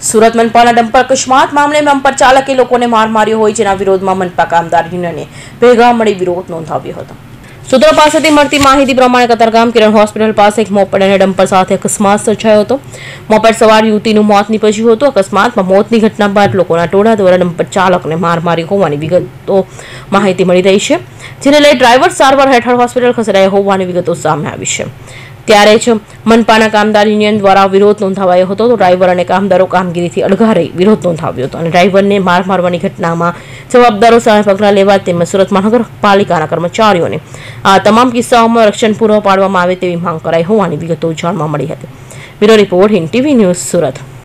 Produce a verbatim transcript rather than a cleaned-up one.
Surat મનપાના dumper અકસ્માત મામલે dumper ચાલકે લોકોને માર માર્યો હોય જેના વિરોધમાં મનપા કામદાર યુનિયને ભેગા મળી વિરોધ નોંધાવ્યો હતો। સૂત્રો પાસેથી મળતી માહિતી પ્રમાણે કતારગામ કિરણ હોસ્પિટલ પાસે એક મોપેડ અને ડમ્પર સાથે અકસ્માત સર્જાયો હતો। મોપેડ સવાર યુવતીનું મોત નીપજ્યું હતું। અકસ્માતમાં મોતની ઘટના બાદ લોકોના ટોળા દ્વારા ડમ્પર ચાલકને માર મારી હોવાની વિગતો માહિતી મળી રહી છે, જેને લઈ ડ્રાઈવર સારવાર હેઠળ હોસ્પિટલ ખસેડાયો હોવાની વિગતો સામે આવી છે। ત્યારે જ મનપાના કામદાર યુનિયન દ્વારા વિરોધ નોંધાવાયો હતો તો ડ્રાઈવર અને કામદારો કામગીરીથી અળગા રહી વિરોધ નોંધાવ્યો હતો અને ડ્રાઈવરને માર મારવાની ઘટનામાં જવાબદારો સામે પગલાં લેવા તેમજ સુરત મહાનગરપાલિકાના કર્મચારીઓને આ તમામ કિસ્સાઓમાં રક્ષણ પૂરું પાડવામાં આવે તેવી માંગ કરાઈ હોવાની વિગતો જાણવા મળી હતી। Bureau report Hind TV news Surat.